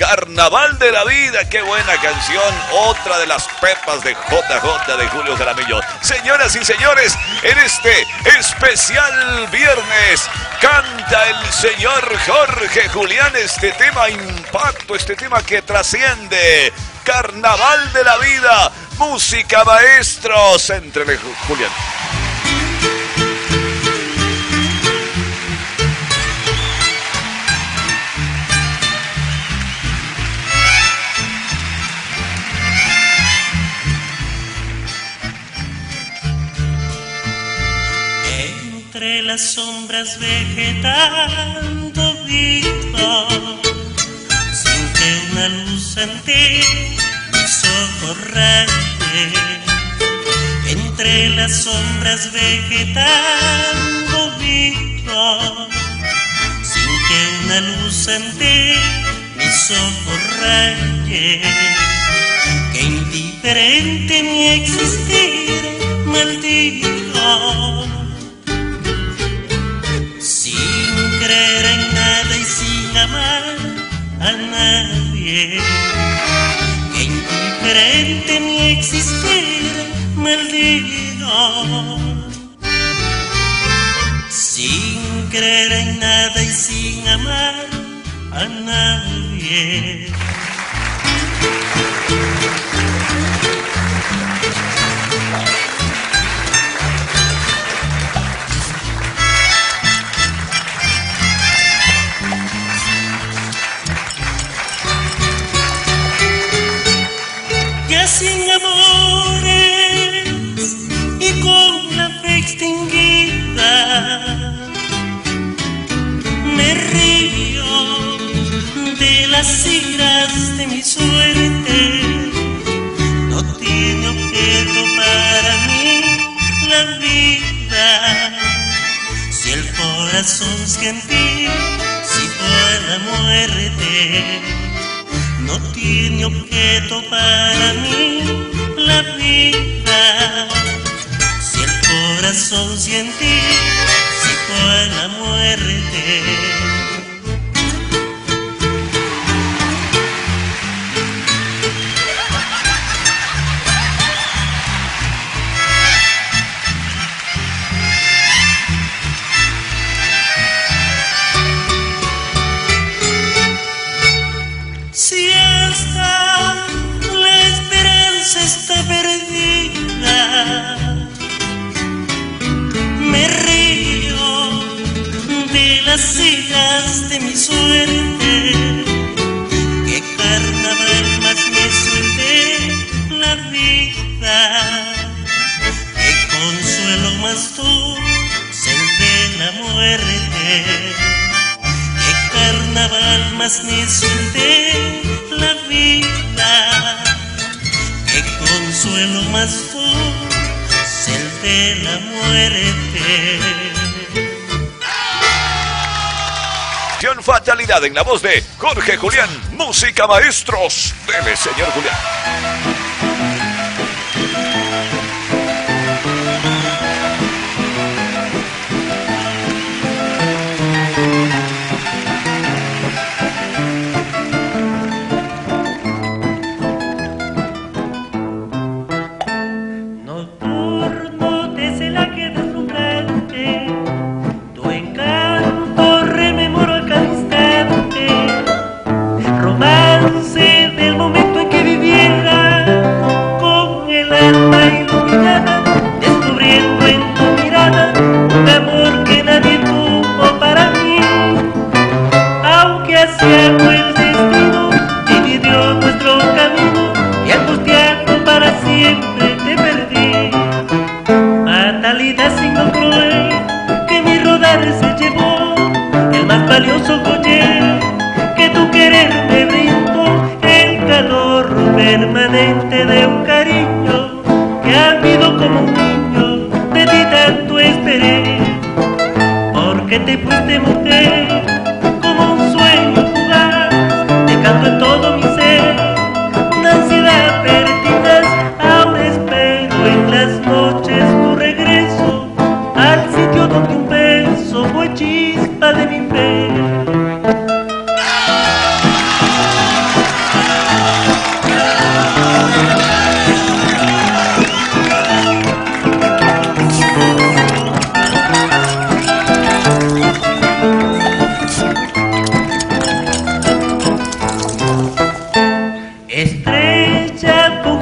Carnaval de la Vida, qué buena canción, otra de las pepas de JJ de Julio Jaramillo. Señoras y señores, en este especial viernes canta el señor Jorge Julián este tema impacto, este tema que trasciende. Carnaval de la Vida, música maestros, entre Julián. Entre las sombras vegetando vivo, sin que una luz ante mis ojos raye. Entre las sombras vegetando vivo, sin que una luz ante mis ojos raye. Que indiferente mi existir maldigo, sin creer en nada y sin amar a nadie. Que indiferente mi existir maldigo, sin creer en nada y sin amar a nadie. Sin amores y con la fe extinguida, me río de las iras de mi suerte. No tiene objeto para mí la vida, si el corazón siente, si fue la muerte. No tiene objeto para mí la vida, si el corazón siente, si fue la muerte. Si hasta la esperanza está perdida, me río de las hijas de mi suerte. Qué carnaval más necio el de la vida, qué consuelo más dulce el de la muerte. Carnaval más necio de la vida, qué consuelo más dulce el de la muerte. Fatalidad en la voz de Jorge Julián, música maestros. Dele, señor Julián. Romance del momento en que viviera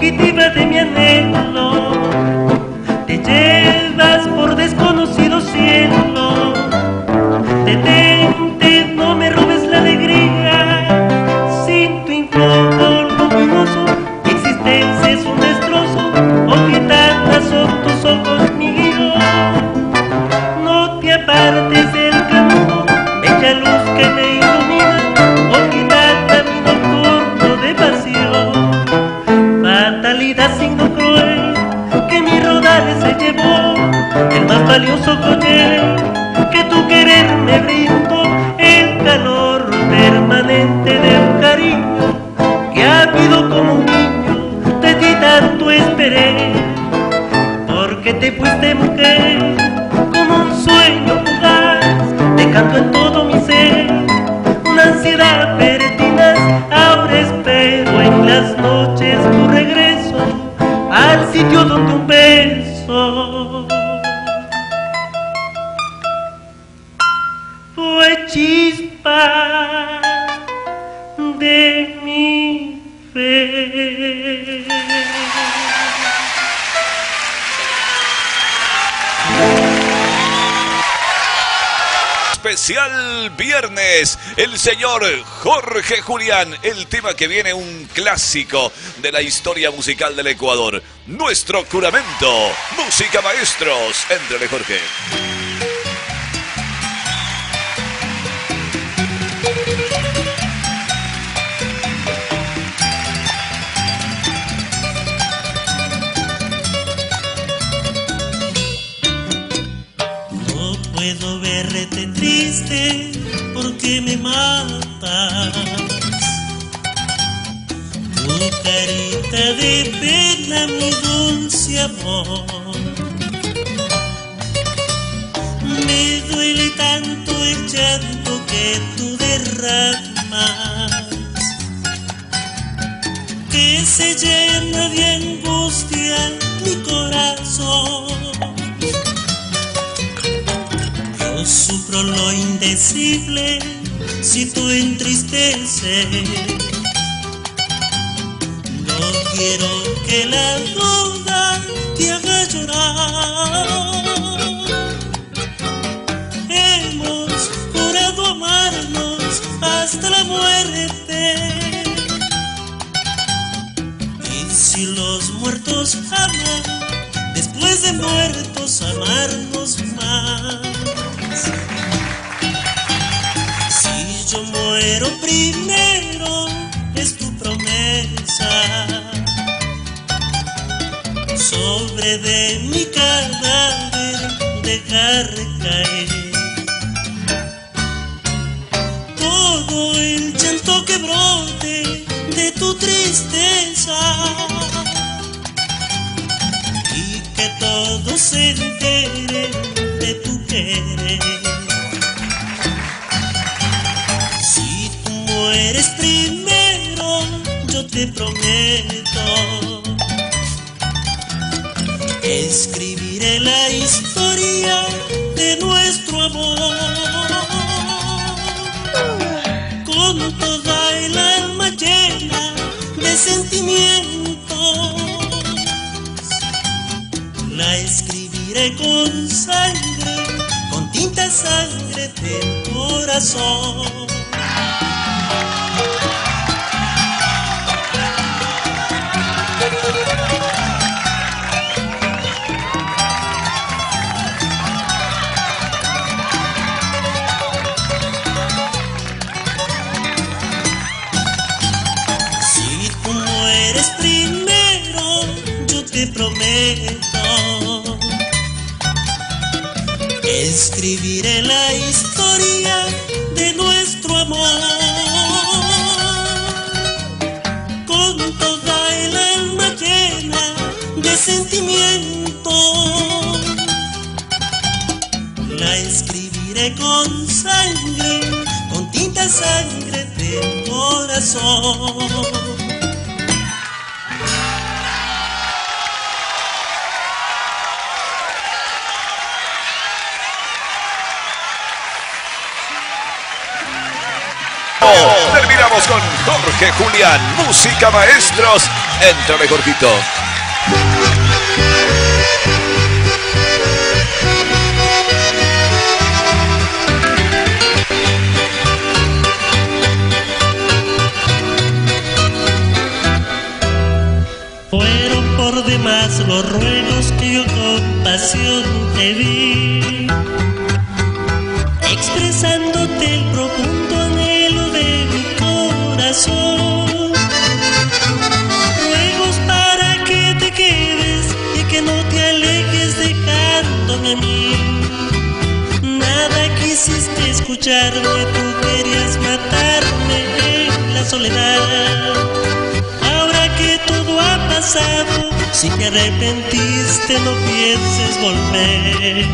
fugitiva de mi anhelo. Te llevas por desconocido cielo. Detente, no me robes la alegría. Sin tu influjo luminoso, mi existencia es un destrozo. Oh, gitanas son tus ojos, mi guía. No te apartes del camino, bella luz que me ilumina. Oh, gitana, mi nocturno de pasión. Fatalidad, signo cruel, que mi rodar se llevó. El más valioso collar que tu querer me brindó. El calor permanente del cariño que ha habido como un niño. De ti tanto esperé, porque te fuiste mujer como un sueño fugaz. Te canto en todo mi ser una ansiedad pertinaz. Ahora espero en las noches tu regreso al sitio donde un beso fue chispa de mi fe. Especial viernes, el señor Jorge Julián, el tema que viene, un clásico de la historia musical del Ecuador. Nuestro juramento, música maestros, éntrale Jorge. Puedo verte triste porque me matas. Tu carita de pena, mi dulce amor. Me duele tanto el llanto que tú derramas, que se llena de angustia mi corazón. Sufro lo indecible si tú entristeces. No quiero que la duda te haga llorar. Hemos jurado amarnos hasta la muerte. Y si los muertos aman, después de muertos amarnos más. Si yo muero primero, es tu promesa. Sobre de mi cadáver dejar caer todo el llanto que brote de tu tristeza, y que todo se entere de tu querer. Si tú mueres primero, yo te prometo, escribiré la historia de nuestro amor con toda el alma llena de sentimientos. La escribiré con sangre, con tinta sangre del corazón. Si tú mueres primero, yo te prometo, escribiré la historia de nuestro amor con toda el alma llena de sentimientos. La escribiré con sangre, con tinta sangre del corazón. Terminamos con Jorge Jorge Julián, música maestros. Entrale, Jorgito. Fueron por demás los ruegos que yo con pasión te di, expresándote el profundo anhelo de mi corazón. Ruegos para que te quedes y que no te alejes dejándome a mí. Nada quisiste escucharme, tú querías matarme en la soledad. Ahora que todo ha pasado, si te arrepentiste no pienses volver.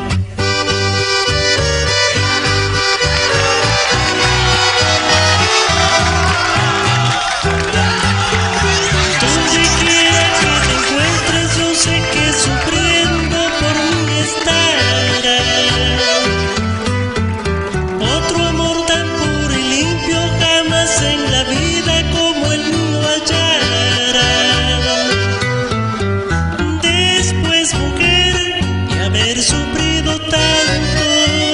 Donde quiera que te encuentres, yo sé que sufriendo por mí estarás. Otro amor tan puro y limpio jamás en la vida como el mío hallarás. Después, mujer, de haber sufrido tanto,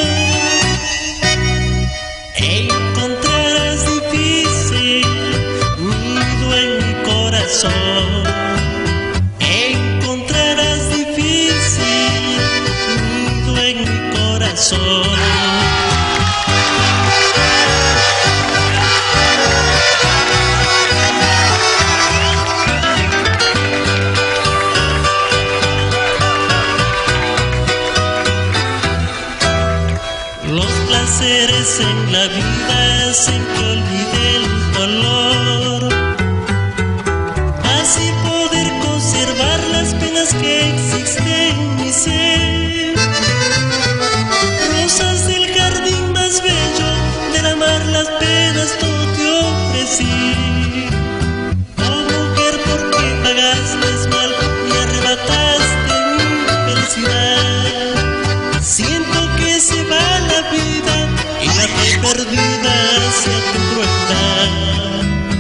encontrarás difícil nido en mi corazón. Encontrarás difícil nido en mi corazón. Los placeres en la vida hacen que olvide el dolor, así poder conservar las penas que existen en mi ser. Rosas del jardín más bello, del amar las penas todo te ofrecí. Oh mujer, ¿por qué pagaste mal y arrebataste mi felicidad? Siento que se va la vida y la fe perdida hacia tu crueldad.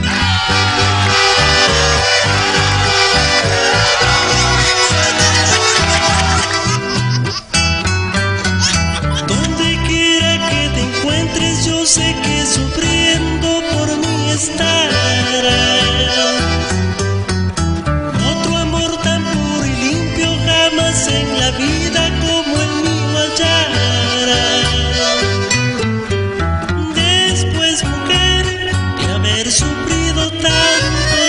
Donde quiera que te encuentres, yo sé que sufriendo por mí estarás. Otro amor tan puro y limpio jamás en la vida como el mío hallarás. Después, mujer, de haber sufrido tanto,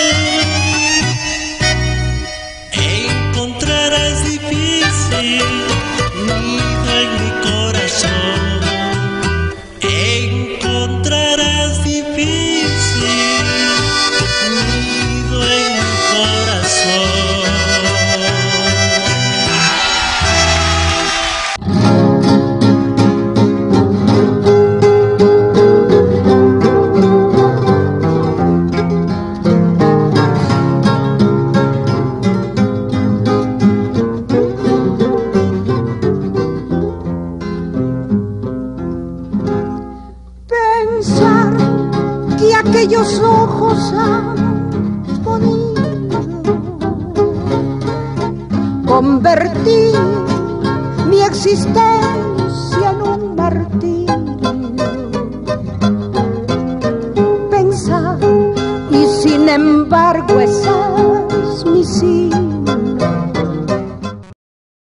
encontrarás difícil nido en mi corazón. Encontrarás difícil nido en mi corazón. Pensar que aquellos ojos han podido convertir mi existencia en un martirio. Pensar y sin embargo esa es mi sitio.